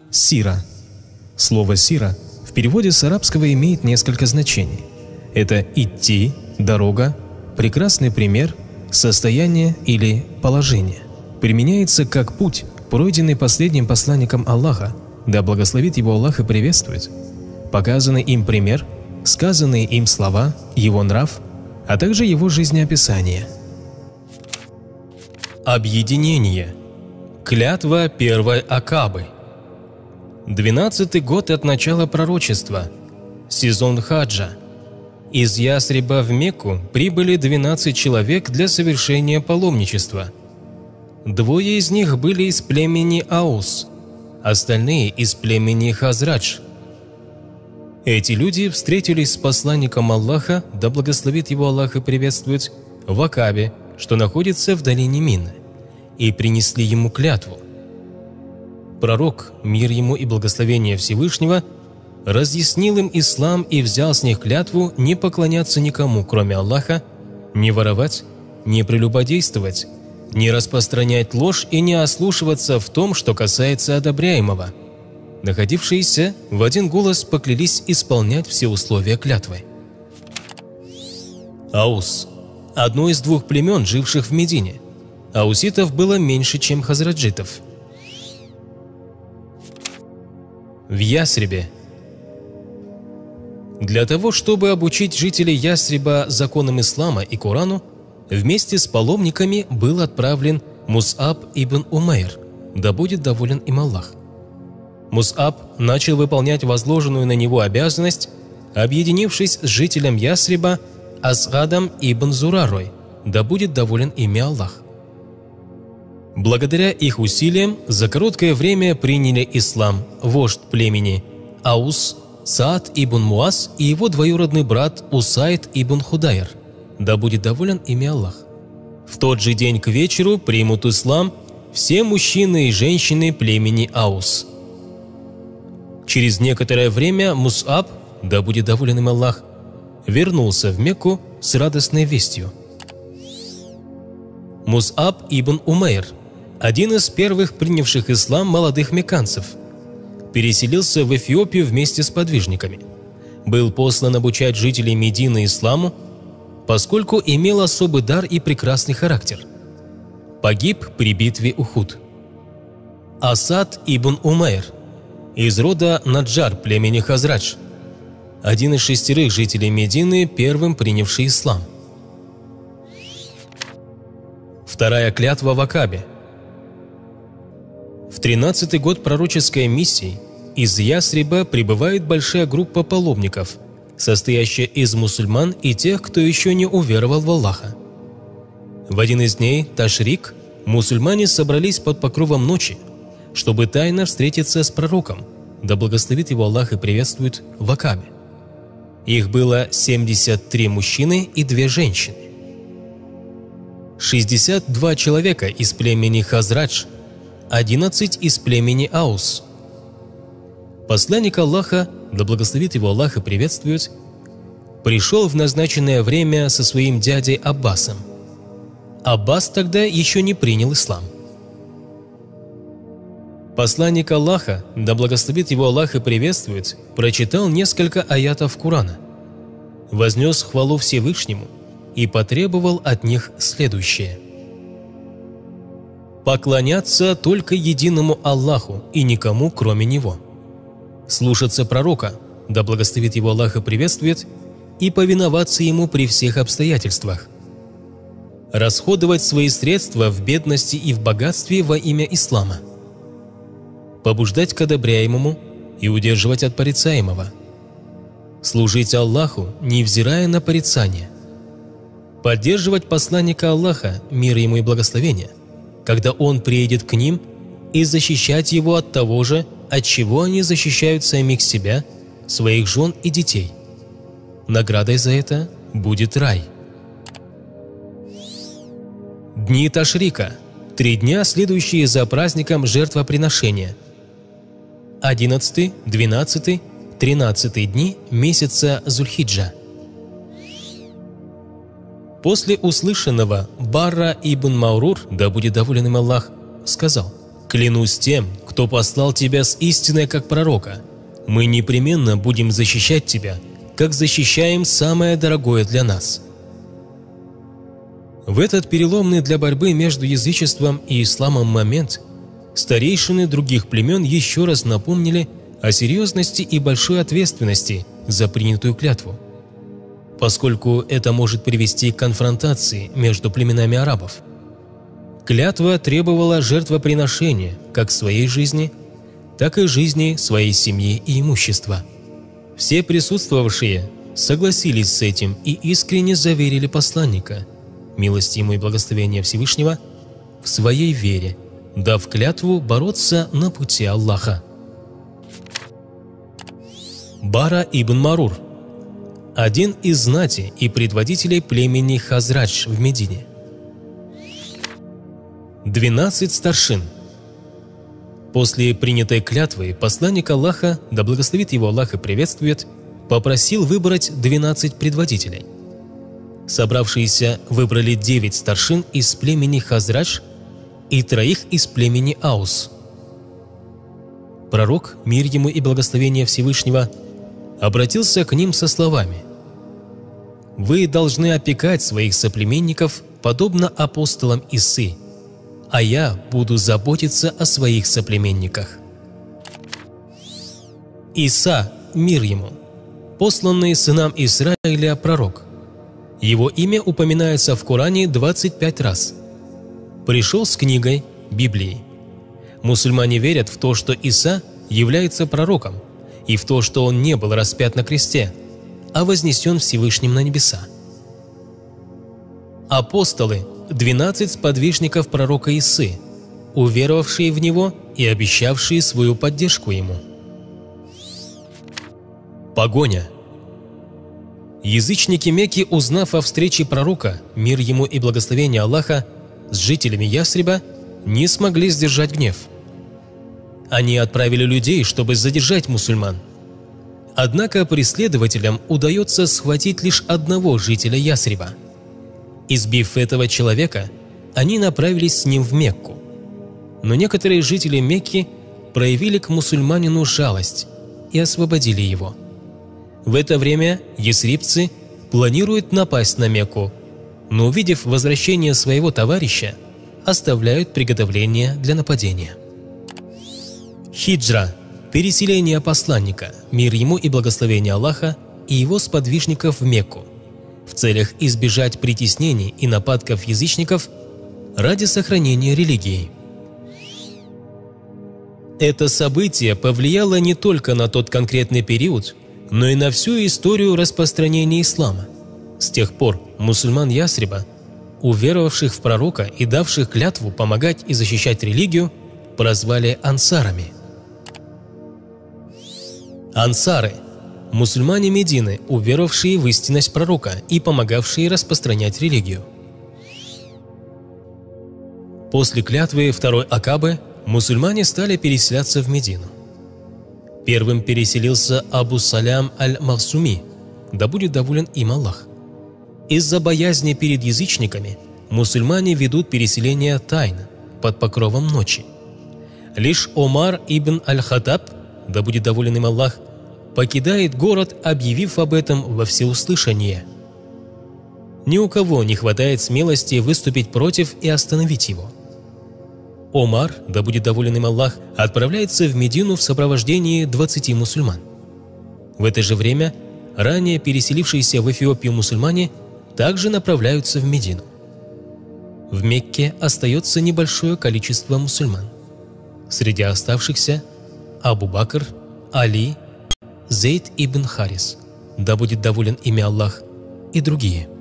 Сира. Слово «сира» в переводе с арабского имеет несколько значений. Это идти, дорога, прекрасный пример, состояние или положение. Применяется как путь, пройденный последним посланником Аллаха, да благословит его Аллах и приветствует, показанный им пример, сказанные им слова, его нрав, а также его жизнеописание. Объединение. Клятва первой Акабы. 12-й год от начала пророчества. Сезон хаджа. Из Ясриба в Мекку прибыли 12 человек для совершения паломничества. 2 из них были из племени Аус, остальные из племени Хазрадж. Эти люди встретились с посланником Аллаха, да благословит его Аллах и приветствует, в Акабе, что находится в долине Мины, и принесли ему клятву. Пророк, мир ему и благословение Всевышнего, разъяснил им ислам и взял с них клятву не поклоняться никому, кроме Аллаха, не воровать, не прелюбодействовать, не распространять ложь и не ослушиваться в том, что касается одобряемого. Находившиеся в один голос поклялись исполнять все условия клятвы. Аус – одно из 2 племен, живших в Медине. Ауситов было меньше, чем хазраджитов. В Ясрибе. Для того, чтобы обучить жителей Ясриба законам ислама и Корану, вместе с паломниками был отправлен Мус'аб ибн Умейр, да будет доволен им Аллах. Мус'аб начал выполнять возложенную на него обязанность, объединившись с жителем Ясриба Асгадом ибн Зурарой, да будет доволен ими Аллах. Благодаря их усилиям за короткое время приняли ислам вождь племени Аус Саад ибн Муаз и его двоюродный брат Усайд ибн Худайр, да будет доволен ими Аллах. В тот же день к вечеру примут ислам все мужчины и женщины племени Аус. Через некоторое время Мус'аб, да будет доволен им Аллах, вернулся в Мекку с радостной вестью. Мус'аб ибн Умейр, один из первых принявших ислам молодых мекканцев, переселился в Эфиопию вместе с подвижниками. Был послан обучать жителей Медины исламу, поскольку имел особый дар и прекрасный характер. Погиб при битве Ухуд. Асад ибн Умейр, из рода Наджар племени Хазрадж, один из 6 жителей Медины, первым принявший ислам. Вторая клятва в Акабе. В 13-й год пророческой миссии из Ясриба прибывает большая группа паломников, состоящая из мусульман и тех, кто еще не уверовал в Аллаха. В один из дней Ташрик мусульмане собрались под покровом ночи, чтобы тайно встретиться с пророком, да благословит его Аллах и приветствует, в Акабе. Их было 73 мужчины и 2 женщины. 62 человека из племени Хазрадж, 11 из племени Аус. Посланник Аллаха, да благословит его Аллах и приветствует, пришел в назначенное время со своим дядей Аббасом. Аббас тогда еще не принял ислам. Посланник Аллаха, да благословит его Аллах и приветствует, прочитал несколько аятов Корана, вознес хвалу Всевышнему и потребовал от них следующее: поклоняться только единому Аллаху и никому, кроме Него, слушаться пророка, да благословит его Аллах и приветствует, и повиноваться ему при всех обстоятельствах, расходовать свои средства в бедности и в богатстве во имя ислама, побуждать к одобряемому и удерживать от порицаемого, служить Аллаху, невзирая на порицание, поддерживать посланника Аллаха, мир ему и благословение, когда он приедет к ним, и защищать его от того же, от чего они защищают самих себя, своих жен и детей. Наградой за это будет рай. Дни Ташрика – 3 дня, следующие за праздником жертвоприношения. 11, 12, 13 дни месяца Зульхиджа. После услышанного Барра ибн Маурур, да будет доволен им Аллах, сказал: «Клянусь тем, кто кто послал тебя с истиной как пророка. Мы непременно будем защищать тебя, как защищаем самое дорогое для нас». В этот переломный для борьбы между язычеством и исламом момент старейшины других племен еще раз напомнили о серьезности и большой ответственности за принятую клятву, поскольку это может привести к конфронтации между племенами арабов. Клятва требовала жертвоприношения как своей жизни, так и жизни своей семьи и имущества. Все присутствовавшие согласились с этим и искренне заверили посланника, милость ему и благословение Всевышнего, в своей вере, дав клятву бороться на пути Аллаха. Бара ибн Марур, один из знати и предводителей племени Хазрадж в Медине. 12 старшин. После принятой клятвы посланник Аллаха, да благословит его Аллах и приветствует, попросил выбрать 12 предводителей. Собравшиеся выбрали 9 старшин из племени Хазрадж и 3 из племени Аус. Пророк, мир ему и благословение Всевышнего, обратился к ним со словами: «Вы должны опекать своих соплеменников, подобно апостолам Исы, а я буду заботиться о своих соплеменниках». Иса, мир ему, посланный сынам Израиля пророк. Его имя упоминается в Коране 25 раз. Пришел с книгой, Библией. Мусульмане верят в то, что Иса является пророком, и в то, что он не был распят на кресте, а вознесен Всевышним на небеса. Апостолы – 12 сподвижников пророка Исы, уверовавшие в него и обещавшие свою поддержку ему. Погоня. Язычники Мекки, узнав о встрече пророка, мир ему и благословение Аллаха, с жителями Ясриба, не смогли сдержать гнев. Они отправили людей, чтобы задержать мусульман. Однако преследователям удается схватить лишь одного жителя Ясриба. Избив этого человека, они направились с ним в Мекку. Но некоторые жители Мекки проявили к мусульманину жалость и освободили его. В это время ясрибцы планируют напасть на Мекку, но, увидев возвращение своего товарища, оставляют приготовления для нападения. Хиджра – переселение посланника, мир ему и благословение Аллаха, и его сподвижников в Мекку, в целях избежать притеснений и нападков язычников ради сохранения религии. Это событие повлияло не только на тот конкретный период, но и на всю историю распространения ислама. С тех пор мусульман Ясриба, уверовавших в пророка и давших клятву помогать и защищать религию, прозвали ансарами. Ансары – мусульмане Медины, уверовавшие в истинность пророка и помогавшие распространять религию. После клятвы второй Акабы мусульмане стали переселяться в Медину. Первым переселился Абу Салям аль-Махсуми, да будет доволен им Аллах. Из-за боязни перед язычниками мусульмане ведут переселение тайно, под покровом ночи. Лишь Омар ибн аль-Хаттаб, да будет доволен им Аллах, покидает город, объявив об этом во всеуслышание. Ни у кого не хватает смелости выступить против и остановить его. Омар, да будет доволен им Аллах, отправляется в Медину в сопровождении 20 мусульман. В это же время ранее переселившиеся в Эфиопию мусульмане также направляются в Медину. В Мекке остается небольшое количество мусульман. Среди оставшихся Абу Бакр, Али, Зейд ибн Харис, да будет доволен ими Аллах, и другие.